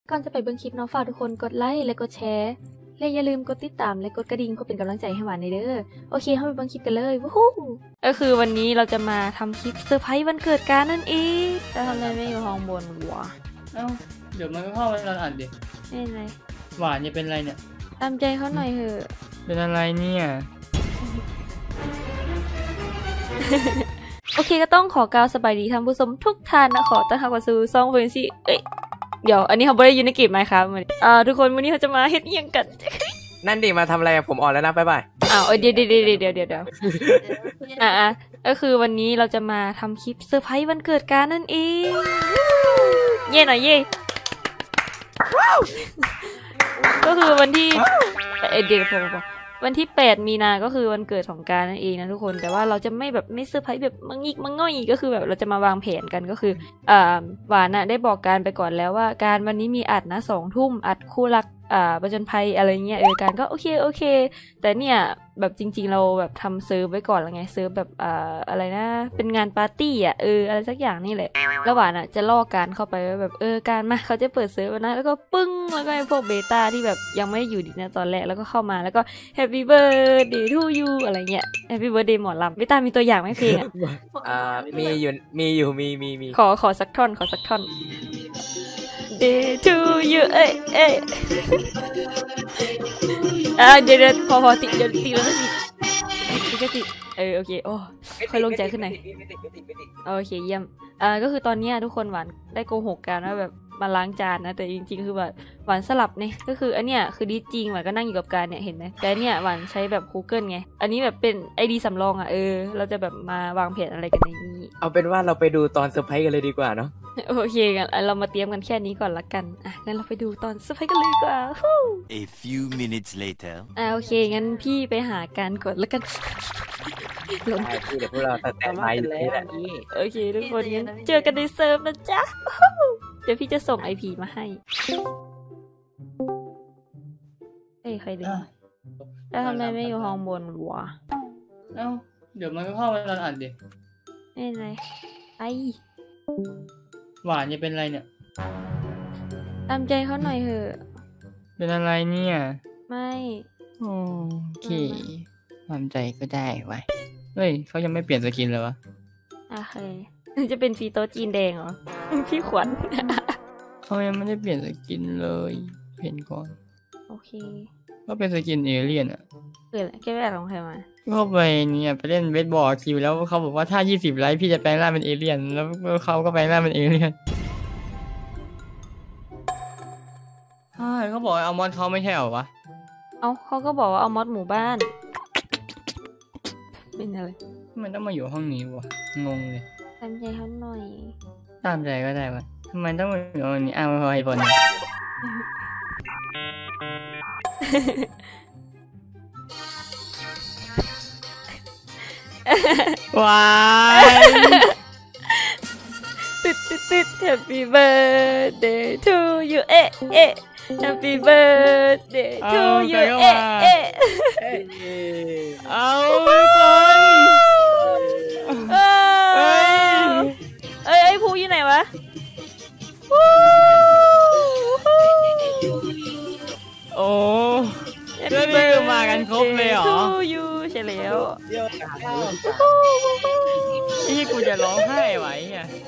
ก่อนจะไปเบิ่งคลิปเนาะฝากทุกคนกดไลค์และกดแชร์และอย่าลืมกดติดตามและกดกระดิ่งเพื่อเป็นกำลังใจให้หวานในเด้อโอเคเข้าไปเบิ่งคลิปกันเลยวู้ฮู้ก็คือวันนี้เราจะมาทำคลิปเซอร์ไพรส์วันเกิดกันนั่นเองแต่ทำไมไม่อยู่ห้องบนวะเอ้าเดี๋ยวมันก็เข้าไปตอนอัดดิไม่เป็นไรหวานจะเป็นอะไรเนี่ยตามใจเขาหน่อยเถอะเป็นอะไรเนี่ยโอเคก็ต้องขอกล่าวสบายดีท่านผู้ชมทุกท่านนะขอต้อนรับเข้าสู่ซ่องเฟรนซี่เดี๋ยวอันนี้เขาไม่ได้อยู่ในเกมไหมครับทุกคนวันนี้เขาจะมาเฮ็ดยังกันนั่นดิมาทำอะไรผมอ่อนแล้วนะบ๊ายบายเดี๋ยวก็คือวันนี้เราจะมาทำคลิปเซอร์ไพรส์วันเกิดกันนั่นเองเย่หน่อยเย่ก็คือวันที่เด็กผมวันที่8 มีนาก็คือวันเกิดของการนั่นเองนะทุกคนแต่ว่าเราจะไม่เซอร์ไพรส์แบบมังงิกมังง่อยก็คือแบบเราจะมาวางแผนกันก็คือหวานน่ะได้บอกการไปก่อนแล้วว่าการวันนี้มีอัดนะ20 ทุ่มอัดคู่รักประจนภัยอะไรเงี้ยการก็โอเคแต่เนี่ยแบบจริงๆเราแบบทำเซิร์ฟไว้ก่อนแล้วไงเซิร์ฟแบบอะไรนะเป็นงานปาร์ตี้อะไรสักอย่างนี่แหละแล้วหวานอ่ะจะล่อการเข้าไปว่าแบบการมาเขาจะเปิดเซิร์ฟนะแล้วก็ปึ้งแล้วก็ไอ้พวกเบต้าที่แบบยังไม่ได้อยู่ดีนะตอนแรกแล้วก็เข้ามาแล้วก็ Happy Birthday to you อะไรเงี้ย Happy Birthday หมอลำเบต้ามีตัวอย่างไหมเพลงมีอยู่ขอสักท่อนDay to you เดี๋ยวพอติเดี๋ยวติแล้วนะติโอเคโอ้ค่อยลงใจขึ้นหน่อยโอเคเยี่ยมก็คือตอนนี้ทุกคนหวานได้โกหกกันว่าแบบมาล้างจานนะแต่จริงๆคือแบบหวานสลับเนี่ยก็คืออันเนี้ยคือดีจริงหวานก็นั่งอยู่กับการเนี่ยเห็นไหมแต่เนี่ยหวานใช้แบบ Google ไงอันนี้แบบเป็น ID สำรองเราจะแบบมาวางแผนอะไรกันในนี้เอาเป็นว่าเราไปดูตอนเซอร์ไพรส์กันเลยดีกว่าเนาะโอเคกันเรามาเตรียมกันแค่นี้ก่อนละกันงั้นเราไปดูตอนเซอร์ไพรส์กันเลยดีกว่า A few minutes later โอเคงั้นพี่ไปหาการก่อนละกันลงที่เดี๋ยวพวกเราสแตนบายอยู่นี่แหละโอเคทุกคนงั้นเจอกันในเซิร์ฟนะจ๊ะเดี๋ยวพี่จะส่ง IP มาให้ใครเดินแล้วทำไมไม่อยู่ห้องบนวะเอ้าเดี๋ยวมันก็เข้าไปตอนอัดดิไม่เป็นไรหวานจะเป็นอะไรเนี่ยตามใจเขาหน่อยเถอะเป็นอะไรเนี่ยไม่โอเคตามใจก็ได้ไว้เฮ้ยเขายังไม่เปลี่ยนสกินเลยวะโอเคจะเป็นฟีโตจีนแดงเหรอพี่ขวัญเขายังไม่ได้เปลี่ยนสกินเลยเห็นก่อนโอเคก็เป็นสกินเอเลี่ยนแกไปอ่านของใครมาก็ไปเนี่ยไปเล่นเบสบอลคิวแล้วเขาบอกว่าถ้า20 ไลค์พี่จะแปลงร่างเป็นเอเลี่ยนแล้วเขาก็แปลงร่างเป็นเอเลี่ยนใช่เขาบอกเอามอดเขาไม่ใช่เหรอวะเขาก็บอกว่าเอามอดหมู่บ้านเป็นอะไรมันต้องมาอยู่ห้องนี้วะงงเลยตามใจเขาหน่อยตามใจก็ได้วะทำไมต้องมาอยู่ห้องนี้ไม่พอไอ้บอลว้ายติด Happy Birthday to you Happy Birthday to you เอาคนไอ้ผู้อยู่ไหนวะโอ้เพื่อนนี่คือมากันครบเลยเหรอใช่แล้วนี่กูจะร้องไห้ไว้อ่ะ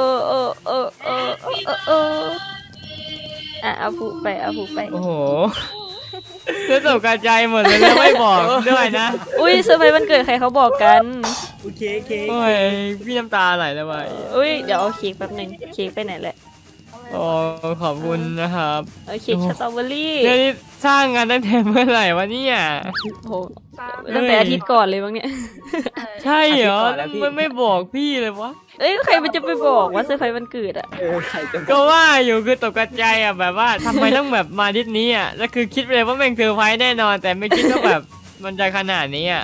เอาผู้ไปโอ้โหเธอตกใจหมดเลยแล้วไม่บอกด้วยนะอุ้ยเซอร์ไพรส์วันเกิดใครเขาบอกกันโอเคโอ้ยพี่น้ำตาไหลแล้วไปอุ้ยเดี๋ยวเอาเค้กแป๊บนึงเค้กไปไหนแหละโอ้ขอบคุณนะครับเค้กสตรอเบอรี่นี่สร้างงานตั้งแต่เมื่อไหร่วะเนี่ยโอ้ตั้งแต่อาทิตย์ก่อนเลยมั้งเนี่ยใช่เหรอมันไม่บอกพี่เลยวะใครมันจะไปบอกว่าเซอร์ไพรส์วันเกิดก็ว่าอยู่คือตกใจแบบว่าทำไมต้องแบบมาทิศนี้แล้วคือคิดเลยว่าแม่งเซอร์ไพรส์แน่นอนแต่ไม่คิดว่าแบบมันจะขนาดนี้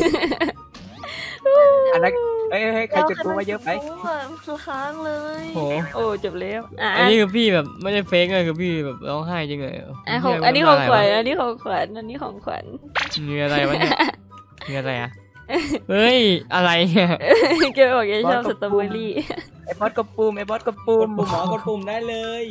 อันนั้นใครจุดพลุมาเยอะไปค้างเลยโอ้จบแล้วอันนี้คือพี่แบบไม่ได้เฟกเลยคือพี่แบบร้องไห้จริงเลยอันนี้ของขวัญอันนี้ของขวัญมีอะไรวะเนี่ยมีอะไรเฮ้ยอะไรเนี่ยแกบอกแกชอบสตรอเบอรี่ไอ้บอสกดปุ่มหมอกดปุ่มได้เลย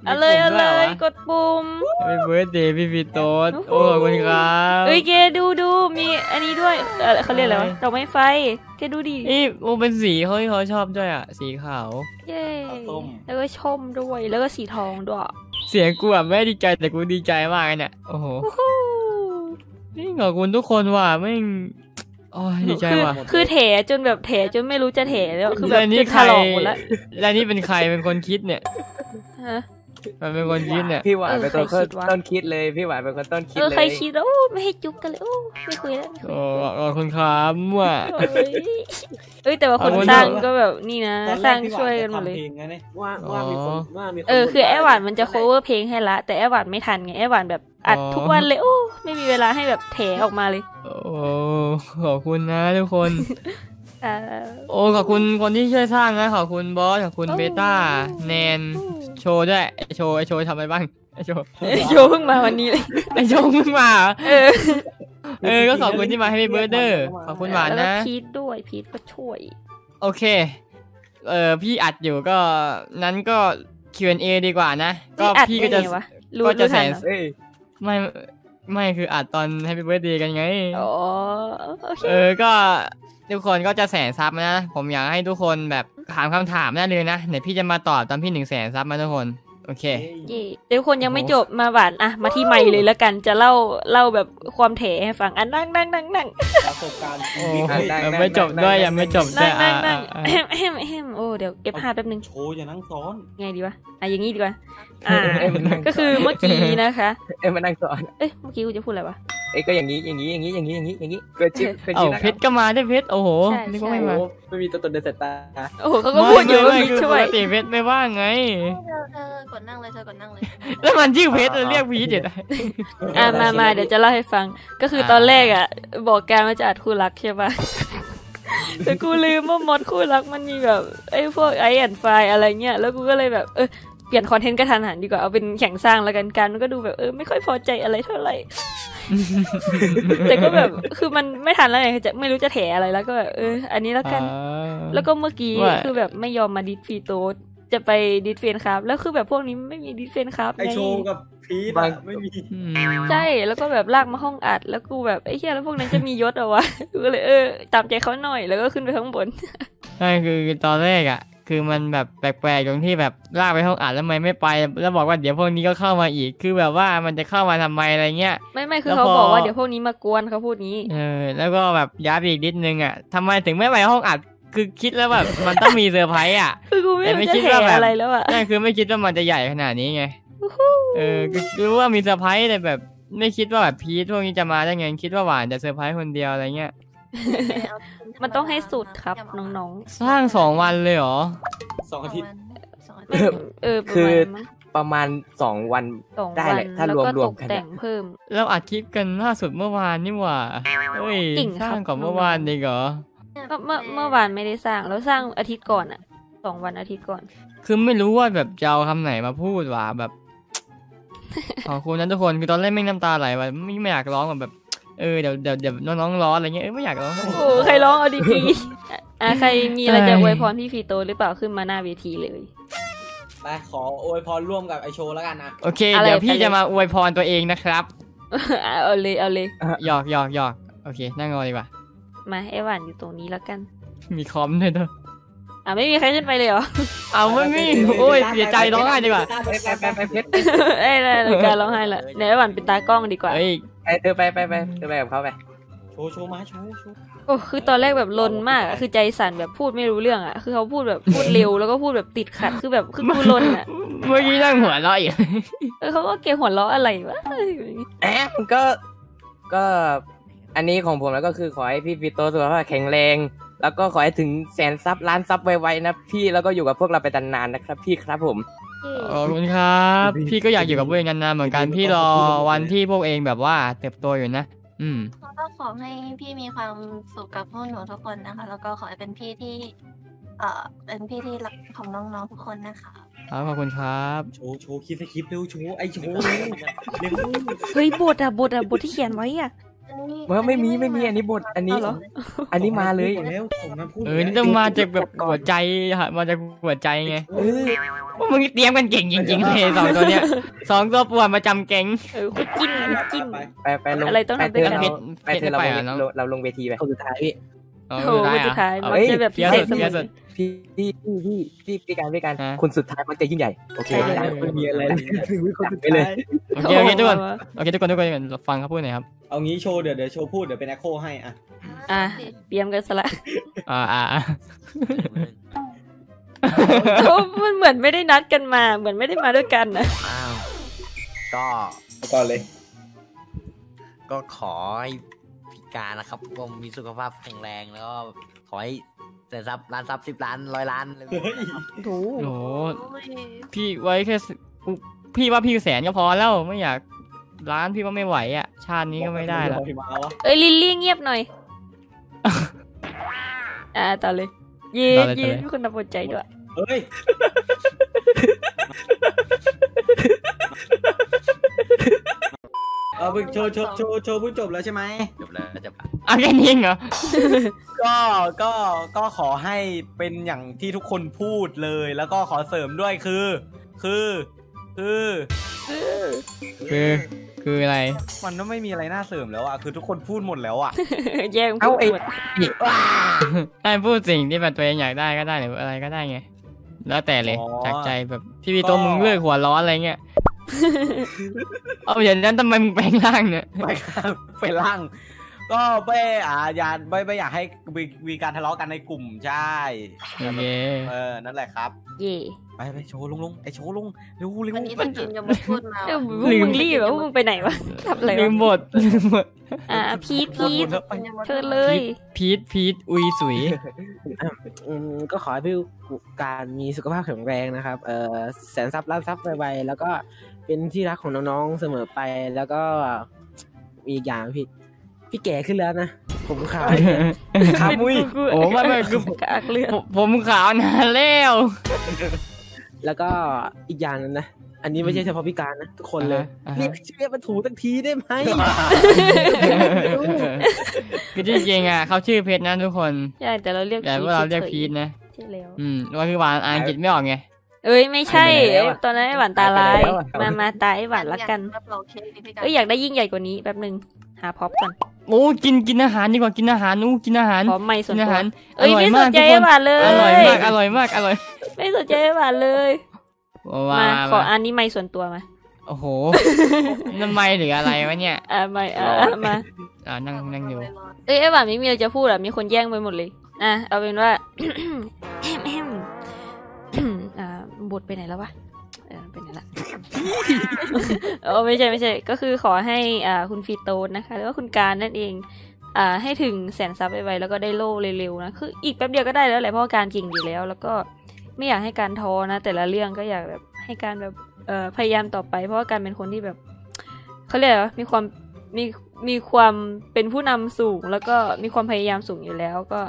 เอาเลยเอาเลยกดปุ่มเป็นเบิร์ดเดย์พี่พีโต้โอ้ขอบคุณครับเอ้ยเกดูมีอันนี้ด้วยเขาเรียกอะไรวะดอกไม้ไฟแกดูดินี่โอ้เป็นสีเขาที่เขาชอบด้วยอ่ะสีขาวเย้แล้วก็ชมด้วยแล้วก็สีทองด้วยเสียงกูอ่ะไม่ดีใจแต่กูดีใจมากเนี่ยโอ้โหนี่ขอบคุณทุกคนว่ะไม่งโอ้ยดีใจว่ะคือแถจนแบบแถจนไม่รู้จะแถแล้วคือแบบแล้วนี่จะถลอกหมดแล้วแล้วนี่เป็นใครเป็นคนคิดเนี่ยฮะมันเป็นคนคิดเนี่ยพี่หวานเป็นคนใครคิดวะต้นคิดเลยพี่หวานเป็นคนต้นคิดเลยใครคิดโอ้ไม่ให้จุ๊บกันเลยโอ้ไม่คุยแล้วโอ้ขอบคุณครับว่ะเอ้ยแต่ว่าคนเอาสร้างเอาก็แบบนี่นะตอนสแรร้าก งพี่หช่วยจะกันหมดเลยทำพงไงเนี่ยว่ามีคนว่ามีคนคือไอ้หวานมันจะ cover เพลงให้ละแต่ไอ้หวานไม่ทันไงไอ้หวานแบบอัดทุกวันเลยโอ้ไม่มีเวลาให้แบบแถออกมาเลยโอ้ขอบคุณนะทุกคนอ่าโอ้ขอบคุณคนที่ช่วยสร้างนะขอบคุณบอสขอบคุณเบต้าแนนโชว์ด้วยไอโชว์ทำอะไรบ้างไอโชว์โยเพิ่งมาวันนี้เลยไอโชว์เพิ่งมาเหรอเออก็ขอบคุณที่มาให้พี่เบิร์ดเดอร์ขอบคุณหวานแล้วก็นะพีทด้วยพีทก็ช่วยโอเคพี่อัดอยู่ก็นั้นก็ Q&A ดีกว่านะก็พี่ก็จะอัดได้ไงวะรู้ก็จะรู้ทันเหรอเอ้ยไม่คืออัดตอนให้พี่เบิร์ดเดย์กันไงอ๋อโอเคก็ทุกคนก็จะ100,000 ซับนะ ผมอยากให้ทุกคนแบบถามคำถามได้เลยนะเดี๋ยวพี่จะมาตอบตอนพี่100,000 ซับมาทุกคน โอเคเย่เดี๋ยวคนยังไม่จบมาหวานอะมาที่ใหม่เลยแล้วกันจะเล่าแบบความแถให้ฟังอันนั่งประสบการณ์โอ้ได้ได้ไม่จบด้วยยังไม่จบด้วยนั่งแฮมโอ้เดี๋ยวเก็บภาพแป๊บนึงโชว์อย่านั่งซ้อนไงดีวะอย่างงี้ดีกว่าก็คือเมื่อกี้นะคะมานั่งสอนเอ้ยเมื่อกี้กูจะพูดอะไรวะก็อย่างนี้เกิดจิ๊บเอ้าเพชรก็มาได้เพชรโอ้โหใช่นี่ก็ใช่ไม่มาไม่มีตัวตนในสายตาโอ้โหเขาก็พูดอยู่ว่าไม่พีทคือช่ปวยกติเพชรไม่ว่างไงเธอกดนั่งเลยเธอกดนั่งเลยแล้วมันชื่อเพชรเรียกพีชเด็ดมาเดี๋ยวจะเล่าให้ฟัง ก็คือตอนแรกอ่ะ บอกการว่าจะอัดคู่รักใช่ปะแต่กูลืมว่ามอดคู่รักมันมีแบบไอ้พวกไอแอนไฟอะไรเงี้ยแล้วกูก็เลยแบบเปลี่ยนคอนเทนต์กระทันหันดีกว่าเอาเป็นแข่งสร้างแล้วกันการมันก็ดูแบบไม่ค่อยพอใจอะไรเท่าไหร่ แต่ก็แบบคือมันไม่ทันแล้วไงจะไม่รู้จะแถอะไรแล้วก็แบบอันนี้แล้วกัน แล้วก็เมื่อกี้ว่าคือแบบไม่ยอมมาดิสฟรีโต้จะไปดิสเฟนครับแล้วคือแบบพวกนี้ไม่มีดิสเฟนครับไอโชว์กับพีทบางไม่มีใช่แล้วก็แบบลากมาห้องอัดแล้วกูแบบไอ้เหี้ยแล้วพวกนั้นจะมียศเหรอวะ กูก็เลยตามใจเขาหน่อยแล้วก็ขึ้นไปข้างบนใช่คือตอนแรกอ่ะคือมันแบบแปลกๆตรงที่แบบลากไปห้องอัดแล้วไม่ไปแล้วบอกว่าเดี๋ยวพวกนี้ก็เข้ามาอีกคือแบบว่ามันจะเข้ามาทำไมอะไรเงี้ยไม่คือแล้วเขาพอบอกว่าเดี๋ยวพวกนี้มากวนเขาพูดงี้แล้วก็แบบย้ำอีกนิดนึงอ่ะทำไมถึงไม่ไปห้องอัดคือคิดแล้วแบบ มันต้องมีเซอร์ไพรส์อ่ะคือกูไม่แต่ไม่รู้จะคิดแถว่าแบบอะไรแล้วอ่ะนั่นคือไม่คิดว่ามันจะใหญ่ขนาดนี้ไงคือรู้ว่ามีเซอร์ไพรส์แต่แบบไม่คิดว่าแบบพีทพวกนี้จะมาได้ไงคิดว่าหวานจะเซอร์ไพรส์คนเดียวอะไรเงี้ยมันต้องให้สุดครับน้องสร้าง2 วันเลยเหรอ 2 อาทิตย์ๆประคือมาณมั้งประมาณ2 วัน 2 ได้วัแหนละถ้าแล้วก็รวตมกๆกันแต่งเพิ่มแล้วอัดคลิปกันล่าสุดเมื่อวานนี่หว่าเฮ้ยจริงสครับร้างก่อนเมื่อวานดีเหรอเมื่อวานไม่ได้สร้างแล้วสร้างอาทิตย์ก่อนอ่ะ2 วันอาทิตย์ก่อนคือไม่รู้ว่าแบบจะเอาคำไหนมาพูดว่าแบบ ขอบคุณนะทุกคนคือตอนแรกไม่งน้ำตาไหลว่ะไม่อยากร้องแบบเดี๋ยวน้องๆร้อนอะไรเงี้ยไม่อยากร้องโอ้ใครร้องเอาดีๆใครมีอะไรจะอวยพรพี่ฟีโตหรือเปล่าขึ้นมาหน้าเวทีเลยไปขออวยพรร่วมกับไอโชว์แล้วกันนะโอเคอะไรเดี๋ยวพี่ไปเลยจะมาอวยพรตัวเองนะครับเอาเลยหยอกโอเคนั่งรอดีกว่ามาไอหวานอยู่ตรงนี้แล้วกันมีคอมด้วยเนอะไม่มีใครขึ้นไปเลยเหรอเอาไม่มีโอ้ยเสียใจร้องไห้ดีกว่าไปเพชรการร้องไห้ละไหนไอหวานเป็นตากล้องดีกว่าเอ้ยเธอไปกับเขาไปโชว์มาโชว์โอ้คือตอนแรกแบบลนมากอะคือใจสั่นแบบพูดไม่รู้เรื่องอะคือเขาพูดแบบพูดเร็วแล้วก็พูดแบบติดขัดคือแบบคือกูลนอะเมื่อกี้นั่งหัวเราะอยู่เขาก็เกลียดหัวเราะอะไรวะก็อันนี้ของผมแล้วก็คือขอให้พี่ฟิโตสุขภาพแข็งแรง แล้วก็ขอให้ถึง100,000 ซับล้านซับไวๆนะพี่แล้วก็อยู่กับพวกเราไปนานๆนะครับพี่ครับผมขอบคุณครับ พี่ก็อยากอยู่กับพวกเองนานๆเหมือนกันพี่รอวันที่พวกเองแบบว่าเติบโตอยู่นะก็ขอให้พี่มีความสุขกับพวกหนูทุกคนนะคะ แล้วก็ขอให้เป็นพี่ที่เป็นพี่ที่รักของน้องๆทุกคนนะคะครับขอบคุณครับโชว์คิดสคริปต์เร็วโชว์ไอโชว์เร็วเฮ้ยบทที่เขียนไว้อะไม่มีอันนี้บทอันนี้เอาเหรออันนี้มาเลยแล้วผมนั้นพูดนี่ต้องมาจากแบบหัวใจมาจากหัวใจไงพวกมึงเตรียมกันเก่งจริงๆเลยสองตัวเนี้ยสองตัวป่วนประจำแก๊งคุณจิ้นจิ้นไปลงอะไรต้องทำด้วยกันไปเธอเราลงเวทีไปคนสุดท้ายพี่โอ้โหสุดท้ายเฮ้ยจะแบบพิเพี้ยเศสุษดเสมเพี้ยอสุดพี่การฮะคนสุดท้ายมันจะยิ่งใหญ่โอเคใช่ไม่มีอะไรเลยถึงคนสุดไปเลยท้ายโอเคทุกคนโอเคทุกคนฟังเขาพูดหน่อยครับเอางี้โชว์เดี๋ยวโชว์พูดเดี๋ยวเป็นแอคโคให้อ่ะอ่ะเตรียมกันซะละอ่ามันเหมือนไม่ได้นัดกันมาเหมือนไม่ได้มาด้วยกันนะอ้าวก็เอาก่อนเลยก็ขอให้พิการนะครับก็มีสุขภาพแข็งแรงแล้วก็ขอให้แต่ทรัพย์ล้านทรัพย์10 ล้าน100 ล้านเลยเฮ้ยโอ้โหโอ้ยพี่ไว้แค่พี่ว่าพี่แสนก็พอแล้วไม่อยากล้านพี่ว่าไม่ไหวอ่ะ ชาตินี้ก็ไม่ได้แล้วมาวะเอ้ยลิลลี่เงียบหน่อยต่อเลยเย็นเย็นมีคนนับหัวใจด้วยเฮ้ยเอาไปโชว์เพิ่งจบแล้วใช่ไหมจบแล้วจะแค่นี้เหรอก็ขอให้เป็นอย่างที่ทุกคนพูดเลย แล้วก็ขอเสริมด้วยคืออะไรมันก็ไม่มีอะไรน่าเสริมแล้วอ่ะคือทุกคนพูดหมดแล้วอ่ะแย่งพูดหมดให้พูดสิ่งที่แบบตัวเองอยากได้ก็ได้หรืออะไรก็ได้ไง แล้วแต่เลยอ๋อจากใจแบบพี่วีโต้มึงเลิกหัวร้อนอะไรเงี้ย เอาอย่างนั้นทำไมมึงแปลงร่างเนี่ยไปครับไปล่าง ก็ไม่อยากให้มีการทะเลาะกันในกลุ่มใช่โอเคนั่นแหละครับเย่ไปโชว์ลงไอโชว์ลงเร็ววันนี้จะกินยังไม่พูดมาเอ้าพวกมึงรีบแล้วมึงไปไหนวะทำอะไรลืวะมบทพีทเชิญเลยพีทอุยสุยก็ขอให้พี่การมีสุขภาพแข็งแรงนะครับแสนทรัพย์ล้านทรัพย์ไวๆแล้วก็เป็นที่รักของน้องๆเสมอไปแล้วก็มีอีกอย่างพี่แก่ขึ้นแล้วนะผมขาวครับมุ้ยโอ้ไม่คือกากเลือดผมขาวนานแล้วแล้วก็อีกอย่างนึงนะอันนี้ไม่ใช่เฉพาะพี่การนะทุกคนเลยเรียกชื่อมาถูตั้งทีได้ไหมคือจริงๆอ่ะเขาชื่อเพชรนะทุกคนใช่แต่เราเรียกแต่ว่าเราเรียกพีทนะใช่แล้วว่าคือหวานอ่านอังกฤษไม่ออกไงเอ้ยไม่ใช่ตอนนั้นไอ้หวานตาลายมาตาไอ้หวานละกันรับรองเค้กนี่พี่การเอ้ยอยากได้ยิ่งใหญ่กว่านี้แป๊บนึงหาพ็อปก่อนโอ้กินอาหารดีกว่ากินอาหารกินอาหารพร้อมไม่สนกินอาตัวหารเอ้ยไม่สนใจไอ้หวานเลยอร่อยมากอร่อยไม่สนใจไอ้หวานเลยมาขออันนี้ไม่ส่วนตัวมาโอ้โหน้ำไมหรืออะไรวะเนี่ยไม่มานั่งอยู่เอ้ยไอ้หวานไม่มีอะไรจะพูดอ่ะมีคนแย่งไปหมดเลยเอาเป็นว่า บทไปไหนแล้ววะไปไหนละไม่ใช่ก็คือขอให้คุณฟีโตนนะคะหรือว่าคุณการนั่นเองให้ถึงแสนซับไวๆแล้วก็ได้โล่เร็วๆนะคืออีกแป๊บเดียวก็ได้แล้วแหละเพราะการเก่งอยู่แล้วแล้วก็ไม่อยากให้การท้อนะแต่ละเรื่องก็อยากแบบให้การแบบพยายามต่อไปเพราะว่าการเป็นคนที่แบบเขาเรียกว่ามีความเป็นผู้นำสูงแล้วก็มีความพยายามสูงอยู่แล้วก็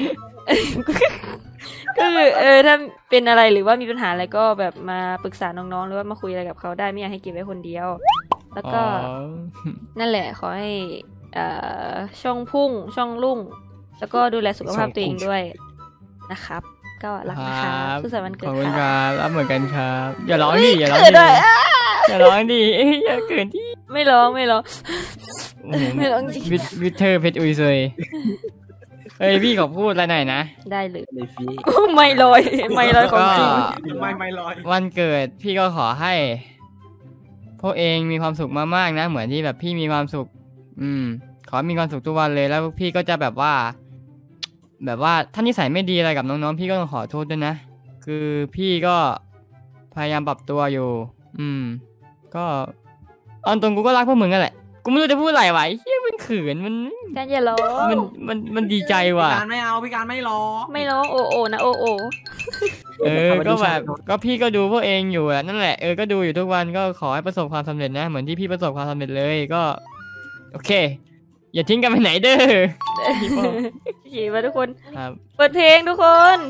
ก็คือถ้าเป็นอะไรหรือว่ามีปัญหาอะไรก็แบบมาปรึกษาน้องๆหรือว่ามาคุยอะไรกับเขาได้ไม่อยากให้เก็บไว้คนเดียว แล้วก็นั่นแหละขอให้ช่องพุ่งช่องรุ่งแล้วก็ดูแลสุขภาพตัวเองด้วยนะครับ ก็รักนะครับสุขสันต์วันเกิดขอบคุณคครัรับ รับเหมือนกันครับอย่าร้องดิอย่าร้องเกิดดิด้วยอย่าร้องดิอย่าเกินที่ไม่ร้องโอ้โหไม่ร้องจริงวิเทอร์เพชรอุยซวยเฮ้ยพี่ขอพูดอะไรหน่อยนะได้เลยในฟีไม่ลอยของจริงไม่ลอยวันเกิดพี่ก็ขอให้พวกเองมีความสุขมากๆนะเหมือนที่แบบพี่มีความสุข ขอมีความสุขทุกวันเลยแล้วพี่ก็จะแบบว่าถ้านิสัยไม่ดีอะไรกับน้องๆพี่ก็ต้องขอโทษด้วยนะคือพี่ก็พยายามปรับตัวอยู่ ก็ตอนตรงกูก็รักพวกมึงนั่นแหละกูไม่รู้จะพูดอะไรวะเฮียมันเขินมันการอย่าร้องมันดีใจว่ะพี่การไม่เอาพี่การไม่รอไม่ร้องโอนะโอก็แบบก็พี่ก็ดูพวกเองอยู่นั่นแหละก็ดูอยู่ทุกวันก็ขอให้ประสบความสำเร็จนะเหมือนที่พี่ประสบความสำเร็จเลยก็โอเคอย่าทิ้งกันไปไหนเด้อขี่มาทุกคนครับเปิดเพลงทุกคน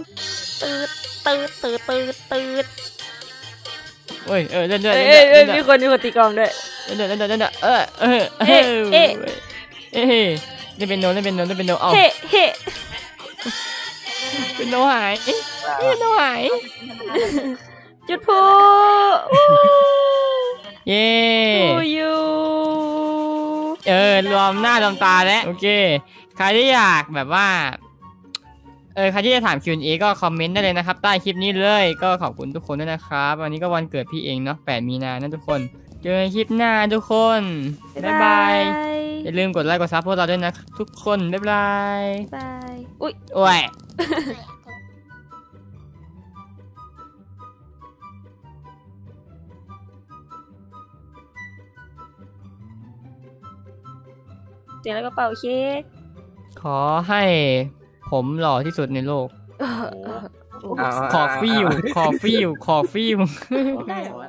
ตืดโอ้ยเล่นด้วยมีคนตีกลองด้วยเล่นด้วยเล่นเป็นโนเอาเฮ้เป็นโนหายจุดพูเย้ทูยูรวมหน้ารวมตาแล้วโอเคใครที่อยากแบบว่าใครที่จะถาม Q&A ก็คอมเมนต์ได้เลยนะครับใต้คลิปนี้เลยก็ขอบคุณทุกคนด้วยนะครับวันนี้ก็วันเกิดพี่เองเนาะ8 มีนานะทุกคนเจอกันคลิปหน้าทุกคนบ๊ายบายอย่าลืมกดไลค์กดซับพวกเราด้วยนะทุกคนบ๊ายบายบายอุ้ยโอ้ยเดี๋ยวแล้วก็เป่าเค้กขอให้ผมหล่อที่สุดในโลกเอาขอฟิวได้เหรอ